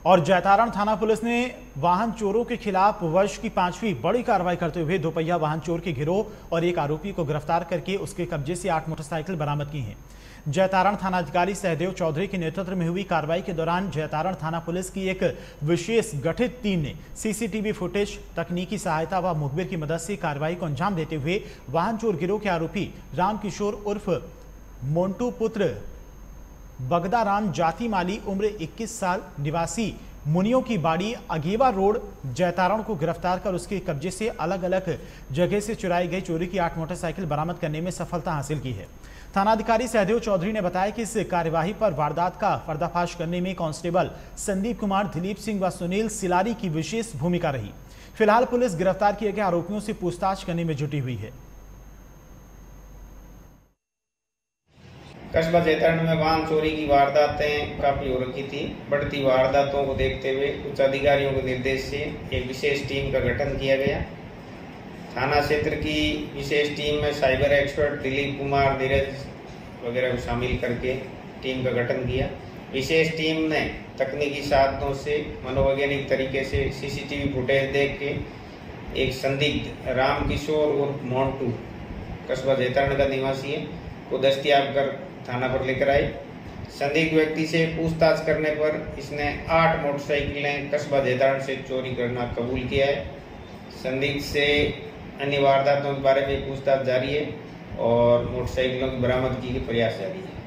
और जैतारण थाना पुलिस ने वाहन चोरों के खिलाफ वर्ष की 5वीं बड़ी कार्रवाई करते हुए दोपहिया वाहन चोर के गिरोह और एक आरोपी को गिरफ्तार करके उसके कब्जे से 8 मोटरसाइकिल बरामद की हैं। जैतारण थानाधिकारी सहदेव चौधरी के नेतृत्व में हुई कार्रवाई के दौरान जैतारण थाना पुलिस की एक विशेष गठित टीम ने सीसीटीवी फुटेज, तकनीकी सहायता व मुखबिर की मदद से कार्रवाई को अंजाम देते हुए वाहन चोर गिरोह के आरोपी रामकिशोर उर्फ मोन्टू पुत्र बगदाराम जाति माली उम्र 21 साल निवासी मुनियों की बाड़ी अगेवा रोड जैतारण को गिरफ्तार कर उसके कब्जे से अलग अलग जगह से चुराई गई चोरी की 8 मोटरसाइकिल बरामद करने में सफलता हासिल की है। थानाधिकारी सहदेव चौधरी ने बताया कि इस कार्यवाही पर वारदात का पर्दाफाश करने में कांस्टेबल संदीप कुमार, दिलीप सिंह व सुनील सिलारी की विशेष भूमिका रही। फिलहाल पुलिस गिरफ्तार किए गए आरोपियों से पूछताछ करने में जुटी हुई है। कस्बा जैतारण में वाहन चोरी की वारदातें काफी हो रखी थी। बढ़ती वारदातों को देखते हुए उच्च अधिकारियों के निर्देश से एक विशेष टीम का गठन किया गया। थाना क्षेत्र की विशेष टीम में साइबर एक्सपर्ट दिलीप कुमार, नीरज वगैरह को शामिल करके टीम का गठन किया। विशेष टीम ने तकनीकी साधनों से मनोवैज्ञानिक तरीके से सीसीटीवी फुटेज देख के एक संदिग्ध रामकिशोर उर्फ मोन्टू कस्बा जैतारण का निवासी है को दस्तयाब कर थाना पर लेकर आए। संदिग्ध व्यक्ति से पूछताछ करने पर इसने 8 मोटरसाइकिलें कस्बा जैतारण से चोरी करना कबूल किया है। संदिग्ध से अन्य वारदातों के बारे में पूछताछ जारी है और मोटरसाइकिलों की बरामदगी के प्रयास जारी है।